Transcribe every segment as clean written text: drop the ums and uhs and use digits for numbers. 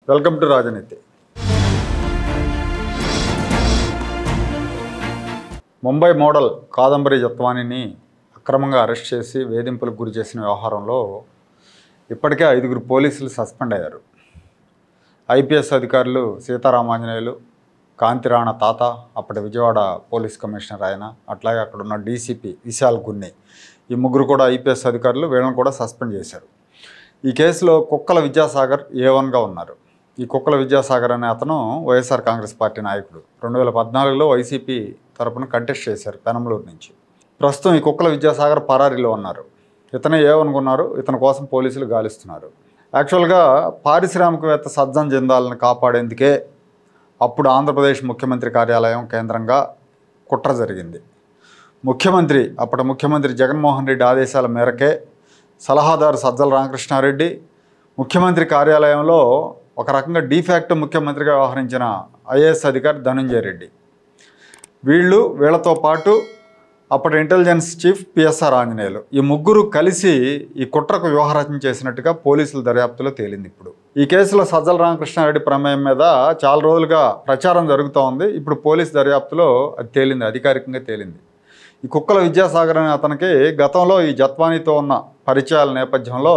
Welcome to రాజనీతి. Mumbai model Kadambari జత్వానీని అక్రమంగా arrest చేసి వేధింపులకు గురి చేసిన వ్యవహారంలో ఇప్పటికే 5 పోలీసులు సస్పెండ్ అయ్యారు. ఐపీఎస్ అధికారులు సీతారామాంజనేయులు, కాంతిరాణ తాత, అప్పటి విజయవాడ పోలీస్ కమిషనర్ ఆయన, అట్లాగే అక్కడ ఉన్న డీసీపీ విశాల్ గున్ని, ఈ ముగ్గురు కూడా ఐపీఎస్ అధికారులు, వీళ్ళని కూడా సస్పెండ్ చేశారు. ఈ కేసులో కుక్కల విద్యాసాగర్ A1గా ఉన్నారు. ఈ కుక్కల విద్యాసాగర్ అనే అతను వైఎస్ఆర్ కాంగ్రెస్ పార్టీ నాయకుడు. 2014లో వైసీపీ తరపున కంటెస్ట్ చేశారు పెనంలూరు నుంచి. ప్రస్తుతం ఈ కుక్కల విద్యాసాగర్ పరారీలో ఉన్నారు. ఇతనే A1గా ఉన్నారు. ఇతని కోసం పోలీసులు గాలిస్తున్నారు. యాక్చువల్గా పారిశ్రామికవేత్త సజ్జన్ జిందాల్ని కాపాడేందుకే అప్పుడు ఆంధ్రప్రదేశ్ ముఖ్యమంత్రి కార్యాలయం కేంద్రంగా కుట్ర జరిగింది. అప్పటి ముఖ్యమంత్రి జగన్మోహన్ రెడ్డి ఆదేశాల మేరకే సలహాదారు సజ్జల రామకృష్ణారెడ్డి, ముఖ్యమంత్రి కార్యాలయంలో ఒక రకంగా డీఫాక్టో ముఖ్యమంత్రిగా వ్యవహరించిన ఐఏఎస్ అధికారి ధనంజయ రెడ్డి, వీళ్ళతో పాటు అప్పటి ఇంటెలిజెన్స్ చీఫ్ పిఎస్ఆర్ ఆంజనేయులు, ఈ ముగ్గురు కలిసి ఈ కుట్రకు వ్యూహరచన చేసినట్టుగా పోలీసుల దర్యాప్తులో తేలింది. ఇప్పుడు ఈ కేసులో సజ్జల రామకృష్ణారెడ్డి ప్రమేయం మీద చాలా రోజులుగా ప్రచారం జరుగుతూ ఉంది. ఇప్పుడు పోలీసు దర్యాప్తులో అది తేలింది, అధికారికంగా తేలింది. ఈ కుక్కల విద్యాసాగర్ అనే అతనికి గతంలో ఈ జత్వానీతో ఉన్న పరిచయాల నేపథ్యంలో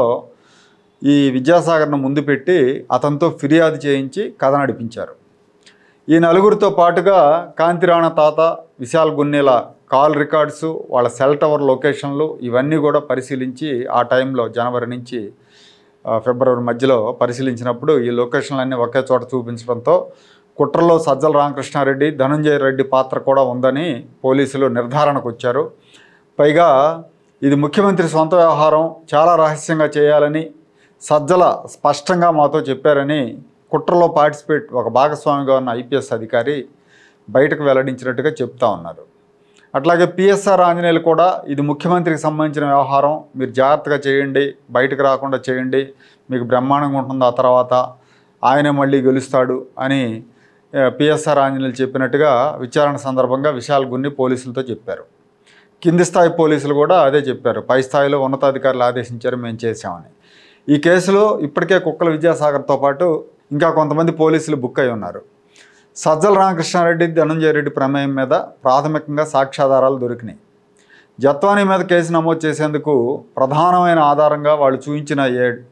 ఈ విద్యాసాగర్ను ముందు పెట్టి అతనితో ఫిర్యాదు చేయించి కథ నడిపించారు. ఈ నలుగురితో పాటుగా కాంతిరాణ తాత, విశాల్ గున్నీల కాల్ రికార్డ్స్, వాళ్ళ సెల్ టవర్ లొకేషన్లు ఇవన్నీ కూడా పరిశీలించి ఆ టైంలో జనవరి నుంచి ఫిబ్రవరి మధ్యలో పరిశీలించినప్పుడు ఈ లొకేషన్లన్నీ ఒకే చోట చూపించడంతో కుట్రలో సజ్జల రామకృష్ణారెడ్డి, ధనంజయ రెడ్డి పాత్ర కూడా ఉందని పోలీసులు నిర్ధారణకు వచ్చారు. పైగా ఇది ముఖ్యమంత్రి సొంత వ్యవహారం, చాలా రహస్యంగా చేయాలని సజ్జల స్పష్టంగా మాతో చెప్పారని కుట్రలో ఒక భాగస్వామిగా ఉన్న ఐపీఎస్ అధికారి బయటకు వెల్లడించినట్టుగా చెప్తా ఉన్నారు. అట్లాగే పిఎస్ఆర్ ఆంజనేయులు కూడా ఇది ముఖ్యమంత్రికి సంబంధించిన వ్యవహారం, మీరు జాగ్రత్తగా చేయండి, బయటకు రాకుండా చేయండి, మీకు బ్రహ్మాండంగా ఉంటుంది, ఆ తర్వాత ఆయనే మళ్ళీ గెలుస్తాడు అని పిఎస్ఆర్ ఆంజనేయులు చెప్పినట్టుగా విచారణ సందర్భంగా విశాల్ గున్ని పోలీసులతో చెప్పారు. కింది స్థాయి పోలీసులు కూడా అదే చెప్పారు. పై స్థాయిలో ఉన్నతాధికారులు ఆదేశించారు, మేము చేశామని. ఈ కేసులో ఇప్పటికే కుక్కల విద్యాసాగర్తో పాటు ఇంకా కొంతమంది పోలీసులు బుక్ అయి ఉన్నారు. సజ్జల రామకృష్ణారెడ్డి, ధనంజయ రెడ్డి ప్రమేయం మీద ప్రాథమికంగా సాక్ష్యాధారాలు దొరికినాయి. జత్వానీ మీద కేసు నమోదు చేసేందుకు ప్రధానమైన ఆధారంగా వాళ్ళు చూపించిన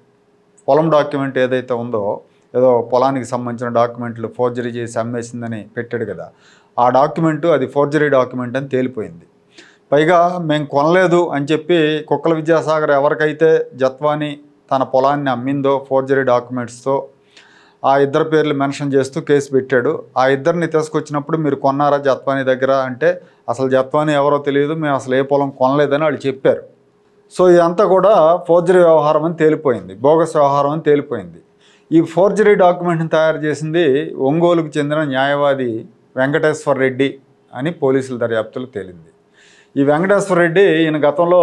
పొలం డాక్యుమెంట్ ఏదైతే ఉందో, ఏదో పొలానికి సంబంధించిన డాక్యుమెంట్లు ఫోర్జరీ చేసి అమ్మేసిందని పెట్టాడు కదా, ఆ డాక్యుమెంటు అది ఫోర్జరీ డాక్యుమెంట్ అని తేలిపోయింది. పైగా మేము కొనలేదు అని చెప్పి కుక్కల విద్యాసాగర్ ఎవరికైతే జత్వానీ తన పొలాన్ని అమ్మిందో ఫోర్జరీ డాక్యుమెంట్స్తో ఆ ఇద్దరు పేర్లు మెన్షన్ చేస్తూ కేసు పెట్టాడు. ఆ ఇద్దరిని తీసుకొచ్చినప్పుడు మీరు కొన్నారా జత్వానీ దగ్గర అంటే అసలు జత్వానీ ఎవరో తెలియదు, మేము అసలు ఏ పొలం కొనలేదని వాళ్ళు చెప్పారు. సో ఇదంతా కూడా ఫోర్జరీ వ్యవహారం అని తేలిపోయింది, బోగస్ వ్యవహారం అని తేలిపోయింది. ఈ ఫోర్జరీ డాక్యుమెంట్ని తయారు చేసింది ఒంగోలుకు చెందిన న్యాయవాది వెంకటేశ్వర రెడ్డి అని పోలీసుల దర్యాప్తులో తేలింది. ఈ వెంకటేశ్వర రెడ్డి ఈయన గతంలో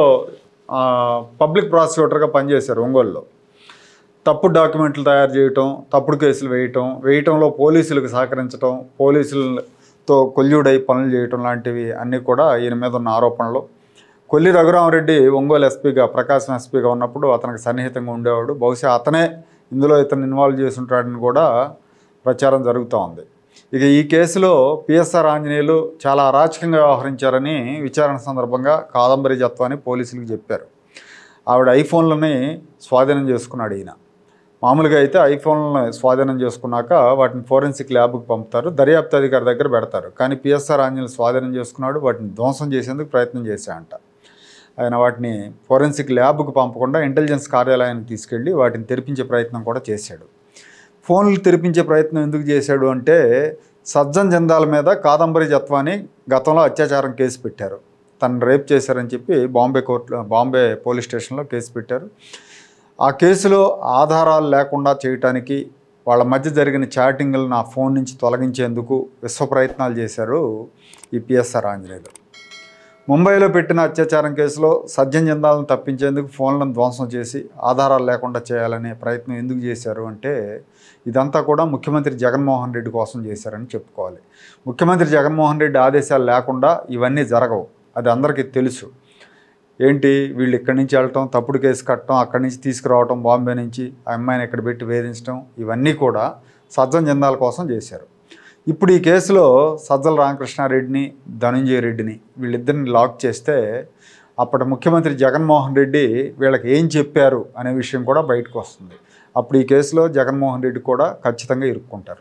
పబ్లిక్ ప్రాసిక్యూటర్గా పనిచేశారు ఒంగోలులో. తప్పుడు డాక్యుమెంట్లు తయారు చేయటం, తప్పుడు కేసులు వేయటంలో పోలీసులకు సహకరించడం, పోలీసులతో కొల్యూడై పనులు చేయటం లాంటివి అన్నీ కూడా ఈయన మీద ఉన్న ఆరోపణలు. కొల్లి రఘురామరెడ్డి ఒంగోలు ఎస్పీగా, ప్రకాశం ఎస్పీగా ఉన్నప్పుడు అతనికి సన్నిహితంగా ఉండేవాడు. బహుశా అతనే ఇందులో ఇతను ఇన్వాల్వ్ చేసి ఉంటాడని కూడా ప్రచారం జరుగుతూ ఉంది. ఇక ఈ కేసులో పిఎస్ఆర్ ఆంజనేయులు చాలా అరాచకంగా వ్యవహరించారని విచారణ సందర్భంగా కాదంబరి జత్వానీ పోలీసులకు చెప్పారు. ఆవిడ ఐఫోన్లని స్వాధీనం చేసుకున్నాడు ఈయన. మామూలుగా అయితే ఐఫోన్లను స్వాధీనం చేసుకున్నాక వాటిని ఫోరెన్సిక్ ల్యాబ్కి పంపుతారు, దర్యాప్తు అధికారి దగ్గర పెడతారు. కానీ పిఎస్ఆర్ ఆంజనేయులు స్వాధీనం చేసుకున్నాడు, వాటిని ధ్వంసం చేసేందుకు ప్రయత్నం చేశాడంట. ఆయన వాటిని ఫోరెన్సిక్ ల్యాబ్కి పంపకుండా ఇంటెలిజెన్స్ కార్యాలయానికి తీసుకెళ్ళి వాటిని తెరిపించే ప్రయత్నం కూడా చేశాడు. ఫోన్లు తెరిపించే ప్రయత్నం ఎందుకు చేశాడు అంటే సజ్జన్ జిందాల్ మీద కాదంబరి జత్వానీ గతంలో అత్యాచారం కేసు పెట్టారు. తను రేప్ చేశారని చెప్పి బాంబే పోలీస్ స్టేషన్లో కేసు పెట్టారు. ఆ కేసులో ఆధారాలు లేకుండా చేయటానికి, వాళ్ళ మధ్య జరిగిన చాటింగ్లు నా ఫోన్ నుంచి తొలగించేందుకు విశ్వ ప్రయత్నాలు చేశారు ఈ పిఎస్ఆర్ ఆంజనేయులు. ముంబైలో పెట్టిన అత్యాచారం కేసులో సజ్జన్ జిందాల్ని తప్పించేందుకు ఫోన్లను ధ్వంసం చేసి ఆధారాలు లేకుండా చేయాలనే ప్రయత్నం ఎందుకు చేశారు అంటే ఇదంతా కూడా ముఖ్యమంత్రి జగన్మోహన్ రెడ్డి కోసం చేశారని చెప్పుకోవాలి. ముఖ్యమంత్రి జగన్మోహన్ రెడ్డి ఆదేశాలు లేకుండా ఇవన్నీ జరగవు, అది అందరికీ తెలుసు. ఏంటి వీళ్ళు ఇక్కడి నుంచి వెళ్ళటం, తప్పుడు కేసు కట్టడం, అక్కడి నుంచి తీసుకురావటం, బాంబే నుంచి ఆ అమ్మాయిని ఇక్కడ పెట్టి వేధించడం, ఇవన్నీ కూడా సజ్జల జిందాల్ కోసం చేశారు. ఇప్పుడు ఈ కేసులో సజ్జల రామకృష్ణారెడ్డిని, ధనంజయ రెడ్డిని వీళ్ళిద్దరిని లాక్ చేస్తే అప్పటి ముఖ్యమంత్రి జగన్మోహన్ రెడ్డి వీళ్ళకి ఏం చెప్పారు అనే విషయం కూడా బయటకు వస్తుంది. అప్పుడు ఈ కేసులో జగన్మోహన్ రెడ్డి కూడా ఖచ్చితంగా ఇరుక్కుంటారు.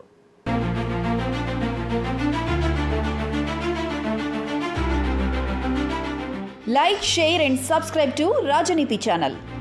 Like, share and subscribe to Rajaniti channel.